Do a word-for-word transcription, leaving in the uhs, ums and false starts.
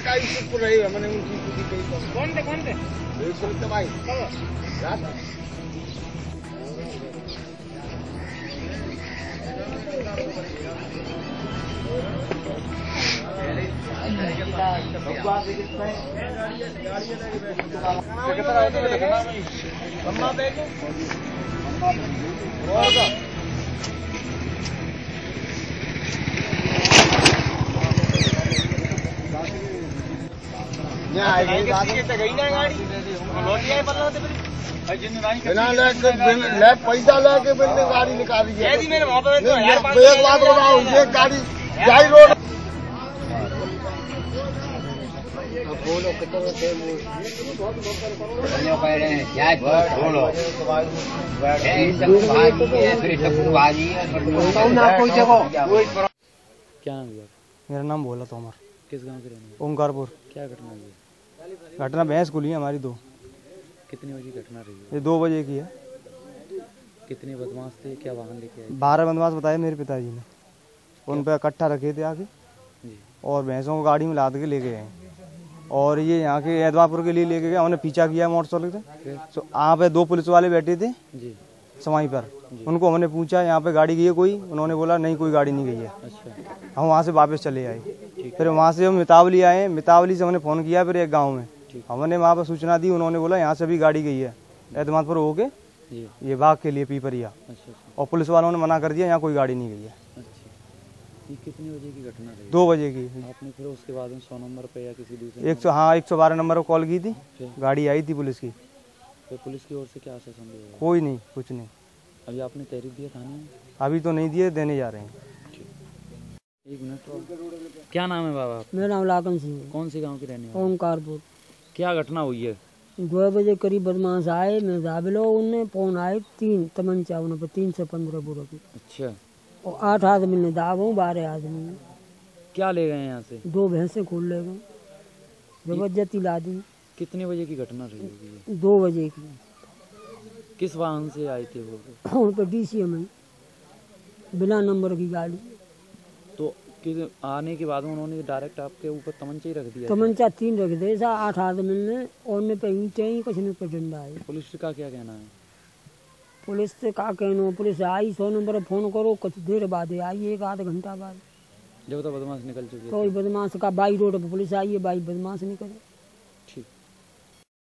कौन थे कौन थे भाई पैसा लेके मैंने गाड़ी निकाली है। एक बात बताओ, ये गाड़ी जाई रोड बोलो कितने क्या नाम है? मेरा नाम भोला तोमर। किस गांव के रहने वाले? ओमकारपुर। क्या घटना हुई है? घटना भैंस खुली है हमारी दो। कितनी बजे घटना रही है? ये दो बजे की है। कितने बदमाश थे, क्या वाहन लेके आए? बारह बदमाश बताए मेरे पिताजी ने। उन पर इकट्ठा रखे थे आके और भैंसों को गाड़ी में लाद के लेके गए और ये यहाँ के ऐदवापुर के लिए लेके गए। उन्होंने पीछा किया मोटरसाइकिल से। तो यहाँ पे दो पुलिस वाले बैठे थे जी समाई पर। उनको हमने पूछा यहाँ पे गाड़ी गई है कोई? उन्होंने बोला नहीं कोई गाड़ी नहीं गई है। अच्छा। हम वहाँ से वापस चले आए। फिर वहाँ से हम मितावली आए। मितावली से हमने फ़ोन किया फिर एक गांव में। हमने वहाँ पर सूचना दी। उन्होंने बोला यहाँ से भी गाड़ी गई है ऐतमादपुर होके ये बाग के लिए पीपरिया। और पुलिस वालों ने मना कर दिया यहाँ कोई गाड़ी नहीं गई है। ये कितने बजे की घटना रही? दो बजे की। आपने फिर उसके बाद सौ नंबर पे या किसी दूसरे एक सौ हाँ एक सौ बारह नंबर को कॉल की थी। गाड़ी आई थी पुलिस की। तो पुलिस की ओर से क्या आश्वासन दिया? कोई नहीं, कुछ नहीं। अभी आपने तहरीर दिया थाने में? अभी तो नहीं दिए, देने जा रहे हैं। एक मिनट। क्या नाम है बाबा? मेरा नाम लाखन सिंह। कौन से गांव के रहने वाले? ओमकारपुर। क्या घटना हुई है? दो बजे करीब बदमाश आए। मैं दाबिलो उनने फोन आए तीन तमंचा उन पर तीन से पंद्रह बुरा की। अच्छा। और आठ आदमी ने दाबो बारह आदमी ने। क्या ले गए यहाँ से? दो भैंसे खोल ले गए, जबरदस्ती ला दी। कितने बजे की घटना रही होगी? दो बजे की। किस वाहन से आए थे वो? उन पर डीसीएम है, बिना नंबर की गाड़ी। तो किस आने के बाद उन्होंने डायरेक्ट आपके ऊपर तमंचा ही रख दिया? तमंचा तीन रख दे सा आठ आदमी ने। और ने पे ईंटें ही कुछ नहीं पे डंडा है। पुलिस का क्या कहना है? पुलिस से का कहना, पुलिस आई सौ नंबर पर फोन करो, कुछ देर बाद आई, एक आध घंटा बाद। जब तो बदमाश निकल चुके तो बदमाश का बाई रोड पर पुलिस आई है, बाई बदमाश निकले। ठीक।